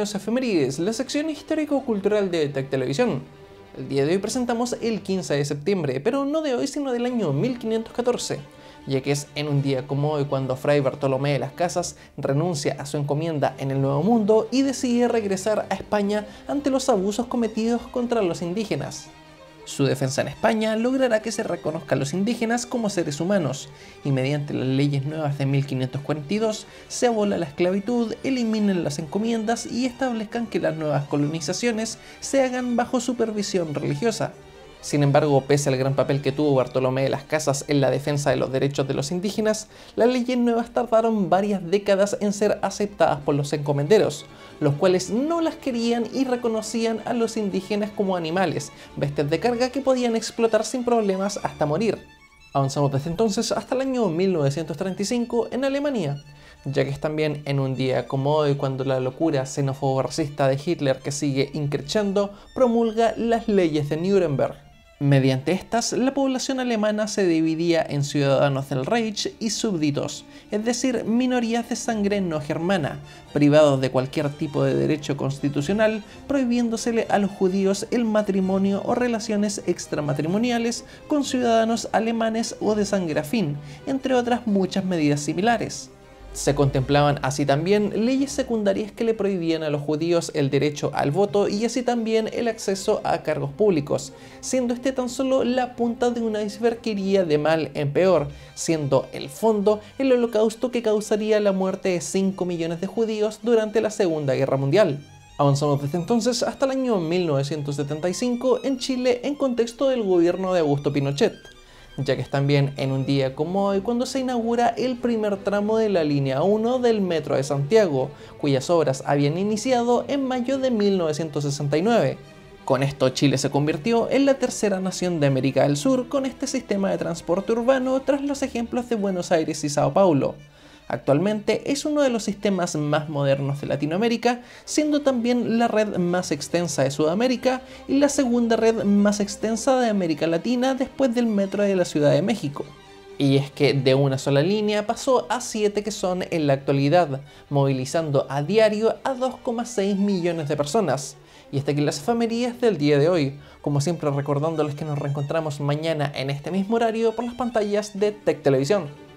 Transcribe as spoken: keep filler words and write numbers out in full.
bienvenidos a Efemérides, la sección histórico-cultural de Tech Televisión. El día de hoy presentamos el quince de septiembre, pero no de hoy sino del año mil quinientos catorce, ya que es en un día como hoy cuando Fray Bartolomé de las Casas renuncia a su encomienda en el Nuevo Mundo y decide regresar a España ante los abusos cometidos contra los indígenas. Su defensa en España logrará que se reconozcan a los indígenas como seres humanos, y mediante las leyes nuevas de mil quinientos cuarenta y dos se abola la esclavitud, eliminen las encomiendas y establezcan que las nuevas colonizaciones se hagan bajo supervisión religiosa. Sin embargo, pese al gran papel que tuvo Bartolomé de las Casas en la defensa de los derechos de los indígenas, las leyes nuevas tardaron varias décadas en ser aceptadas por los encomenderos, los cuales no las querían y reconocían a los indígenas como animales, bestias de carga que podían explotar sin problemas hasta morir. Avanzamos desde entonces hasta el año mil novecientos treinta y cinco en Alemania, ya que es también en un día como hoy cuando la locura xenófobo-racista de Hitler, que sigue increciendo, promulga las leyes de Nuremberg. Mediante estas, la población alemana se dividía en ciudadanos del Reich y súbditos, es decir, minorías de sangre no germana, privados de cualquier tipo de derecho constitucional, prohibiéndosele a los judíos el matrimonio o relaciones extramatrimoniales con ciudadanos alemanes o de sangre afín, entre otras muchas medidas similares. Se contemplaban así también leyes secundarias que le prohibían a los judíos el derecho al voto y así también el acceso a cargos públicos, siendo este tan solo la punta de una iceberg que iría de mal en peor, siendo el fondo el holocausto que causaría la muerte de cinco millones de judíos durante la Segunda Guerra Mundial. Avanzamos desde entonces hasta el año mil novecientos setenta y cinco en Chile en contexto del gobierno de Augusto Pinochet, ya que es también en un día como hoy cuando se inaugura el primer tramo de la línea uno del Metro de Santiago, cuyas obras habían iniciado en mayo de mil novecientos sesenta y nueve. Con esto Chile se convirtió en la tercera nación de América del Sur con este sistema de transporte urbano tras los ejemplos de Buenos Aires y Sao Paulo. Actualmente es uno de los sistemas más modernos de Latinoamérica, siendo también la red más extensa de Sudamérica y la segunda red más extensa de América Latina después del metro de la Ciudad de México. Y es que de una sola línea pasó a siete que son en la actualidad, movilizando a diario a dos coma seis millones de personas. Y hasta aquí las efemérides del día de hoy, como siempre recordándoles que nos reencontramos mañana en este mismo horario por las pantallas de Tech Televisión.